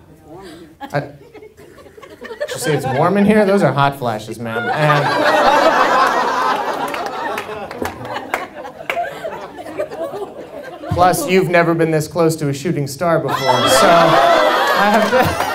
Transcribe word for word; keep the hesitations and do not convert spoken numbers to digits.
I, did you say it's warm in here? Those are hot flashes, ma'am. And plus, you've never been this close to a shooting star before, so I have to...